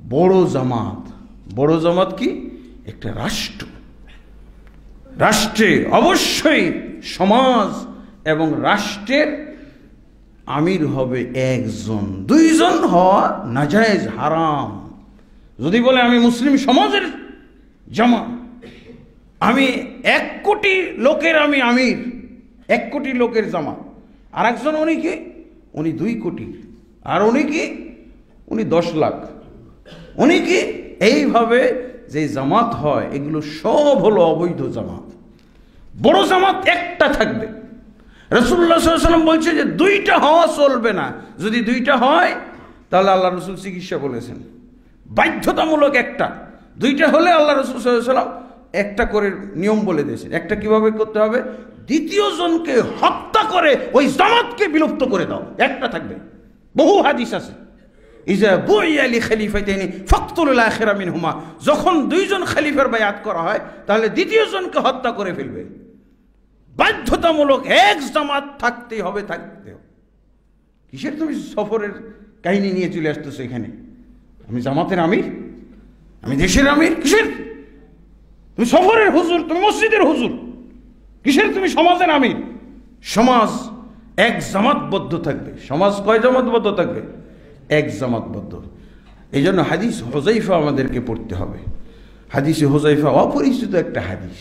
বড় জামাত। বড় জামাত কি? একটা রাষ্ট্র। রাষ্ট্রে অবশ্যই সমাজ এবং রাষ্ট্রের আমির হবে একজন, দুইজন হওয়া নাজায়েজ, হারাম। যদি বলে আমি মুসলিম সমাজের জামাত, আমি 1 কোটি লোকের আমি আমির, 1 কোটি লোকের জামাত, আর একজন উনি কি? উনি 2 কোটি, আর উনি কি? উনি 10 লাখ, উনি কি? এইভাবে যে জামাত হয় এগুলো সব হলো অবৈধ জামাত। বড় জামাত একটা থাকবে। রাসূলুল্লাহ সাল্লাল্লাহু আলাইহি ওয়াসাল্লাম বলছে যে 2টা হওয়া চলবে না। যদি 2টা হয় তাহলে আল্লাহ রসুল চিকিৎসা বলেছেন, বাধ্যতামূলক একটা। 2টা হলে আল্লাহ রসুল সাল্লাল্লাহু আলাইহি ওয়াসাল্লাম একটা করে নিয়ম বলে দিয়েছেন। একটা কিভাবে করতে হবে? দ্বিতীয় জনকে হত্যা করে ওই জামাতকে বিলুপ্ত করে দাও, একটা থাকবে। বহু হাদিস আছে, ইজা বুইয়া লি খলিফাতাইনি ফাকতুলুল আখিরা মিনহুমা, যখন 2 জন খলিফার বায়াত করা হয় তাহলে দ্বিতীয় জনকে হত্যা করে ফেলবে। বাধ্যতামূলক এক জামাত থাকতেই হবে, থাকতে হবে। কিসের তুমি সফরের কাহিনী নিয়ে চলে আসতেছো এখানে? আমি জামাতের আমির, আমি দেশের আমির, কিসের? তুমি সফরের হুজুর, তুমি মসজিদের হুজুর, কিসের তুমি সমাজের আমির? সমাজ এক জামাতবদ্ধ থাকবে। সমাজ কয় জামাতবদ্ধ থাকবে? এক জামাতবদ্ধ। এই জন্য হাদিস হুযায়ফা আমাদেরকে পড়তে হবে। হাদিসে হুযায়ফা অপরিচিত একটা হাদিস।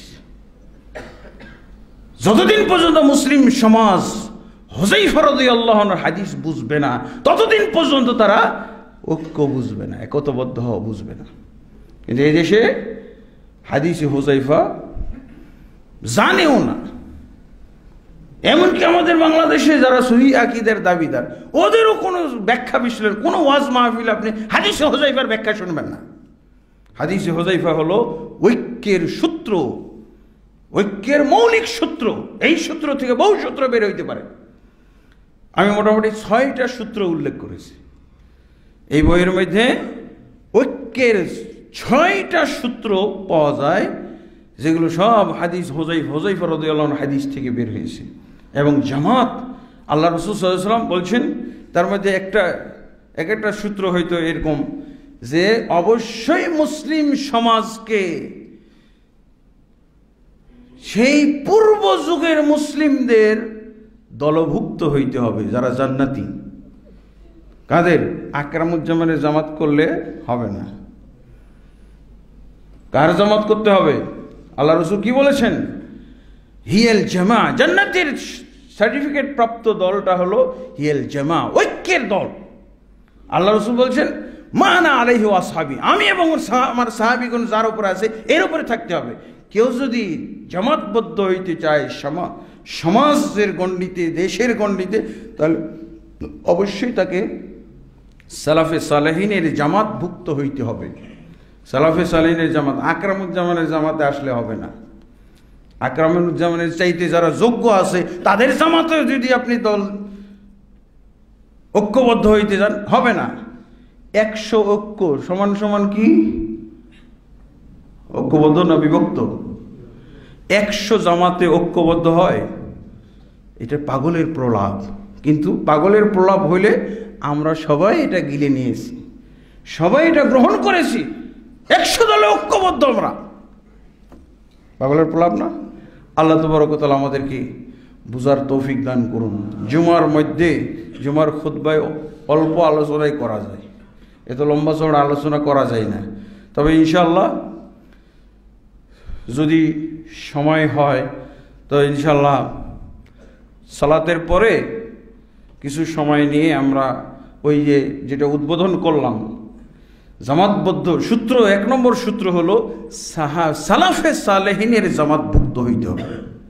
যতদিন পর্যন্ত মুসলিম সমাজ হুযায়ফা রাদিয়াল্লাহু আনহুর হাদিস বুঝবে না, ততদিন পর্যন্ত তারা ঐক্য বুঝবে না, একতাবদ্ধ হওয়া বুঝবে না। কিন্তু এই দেশে হাদিসে হুযায়ফা জানেও না। এমনকি আমাদের বাংলাদেশে যারা সহিহ আকীদার দাবিদার, ওদেরও কোনো ব্যাখ্যা বিশ্লেষণ, কোনো ওয়াজ মাহফিল আপনি হাদিসে হুযায়ফার ব্যাখ্যা শুনবেন না। হাদিসে হুযায়ফা হলো ঐক্যের সূত্র, ঐক্যের মৌলিক সূত্র। এই সূত্র থেকে বহু সূত্র বের হইতে পারে। আমি মোটামুটি 6টা সূত্র উল্লেখ করেছি এই বইয়ের মধ্যে। ঐক্যের 6টা সূত্র পাওয়া যায়, যেগুলো সব হাদিস হুযায়ফা রাদিয়াল্লাহু আনহু হাদিস থেকে বের হয়েছে। এবং জামাত আল্লাহ রাসূল সাল্লাল্লাহু আলাইহি ওয়াসাল্লাম বলছেন, তার মধ্যে একটা সূত্র হয়তো এরকম যে অবশ্যই মুসলিম সমাজকে সেই পূর্ব যুগের মুসলিমদের দলভুক্ত হইতে হবে, যারা জান্নাতি। কাদের? আকরামুজ্জামানের জামাত করলে হবে না। কার জামাত করতে হবে? আল্লাহ রসুল কি বলেছেন? হিয়াল জামা, জান্নাতের সার্টিফিকেট প্রাপ্ত দলটা হলো হিয়াল জামা, ঐক্যের দল। আল্লাহ রসুল বলছেন মা আনা আলাইহি ওয়া আসহাবি, আমি এবং আমার সাহাবীগণ যার উপর আছে এর উপরে থাকতে হবে। কেউ যদি জামাতবদ্ধ হইতে চায় সমাজের গণ্ডিতে, দেশের গণ্ডিতে, তাহলে অবশ্যই তাকে সালাফে সালেহিনের জামাতভুক্ত হইতে হবে। সালাফে সালেহিনের জামাত, আকরামুজ্জামানের জামাতে আসলে হবে না। আকরামুজ্জামানের চাইতে যারা যোগ্য আছে তাদের জামাতে যদি আপনি দল ঐক্যবদ্ধ হইতে যান, হবে না। 100 ঐক্য সমান সমান কি? ঐক্যবদ্ধ না বিভক্ত? 100 জামাতে ঐক্যবদ্ধ হয়, এটা পাগলের প্রলাপ। কিন্তু পাগলের প্রলাপ হইলে আমরা সবাই এটা গিলে নিয়েছি, সবাই এটা গ্রহণ করেছি। 100 দলে ঐক্যবদ্ধ আমরা, পাগলের প্রলাপ না। আল্লাহ তাবারক ওয়া তাআলা আমাদেরকে বুঝার তৌফিক দান করুন। জুমার খুতবায় অল্প আলোচনাই করা যায়, এত লম্বা চড়া আলোচনা করা যায় না। তবে ইনশাআল্লাহ যদি সময় হয় তো ইনশাআল্লাহ সালাতের পরে কিছু সময় নিয়ে আমরা ওই যেটা উদ্বোধন করলাম জামাতবদ্ধ সূত্র, 1 নম্বর সূত্র হলো সালাফে সালেহিনের জামাতভুক্ত হইতে হবে,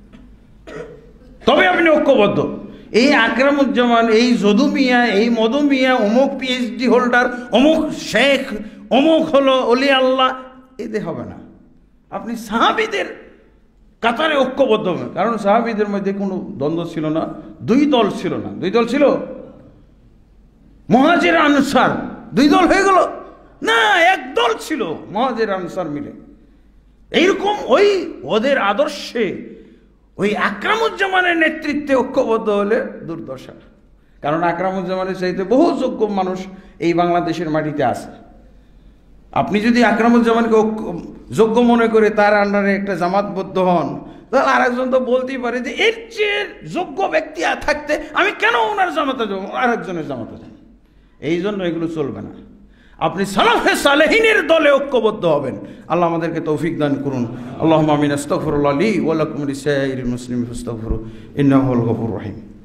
তবে আপনি ঐক্যবদ্ধ। এই আকরামুজ্জামান, এই যদু মিয়া, এই মধু মিয়া, অমুক পিএইচডি হোল্ডার, অমুক শেখ, অমুক হলো অলি আল্লাহ, এতে হবে না। আপনি সাহাবীদের কাতারে ঐক্যবদ্ধ হবেন। কারণ সাহাবীদের মধ্যে কোনো দ্বন্দ্ব ছিল না, 2 দল ছিল না। 2 দল ছিল, মুহাজির আনসার 2 দল হয়ে গেল না, 1 দল ছিল, মুহাজির আনসার মিলে। এইরকম ওদের আদর্শে ওই আকরামুজ্জামানের নেতৃত্বে ঐক্যবদ্ধ হলে দুর্দশা। কারণ আকরামুজ্জামানের চাইতে বহু যোগ্য মানুষ এই বাংলাদেশের মাটিতে আছে। আপনি যদি আকরামুজ্জামানকে যোগ্য মনে করে তার আন্ডারে একটা জামাতবদ্ধ হন, তাহলে আরেকজন তো বলতেই পারে যে এর চেয়ে যোগ্য ব্যক্তি থাকতে আমি কেন ওনার জামাতে যাব, আরেকজনের জামাতে যাব। এই জন্য এগুলো চলবে না। আপনি সালাফে সালেহিনের দলে ঐক্যবদ্ধ হবেন। আল্লাহ আমাদেরকে তৌফিক দান করুন। আল্লাহুম্মা আমিন। আস্তাগফিরুল্লাহ লি ওয়া লাকুম লিসাইরিল মুসলিমিন ফাস্তাগফিরু ইন্নাহু হুয়াল গফুরুর রহিম।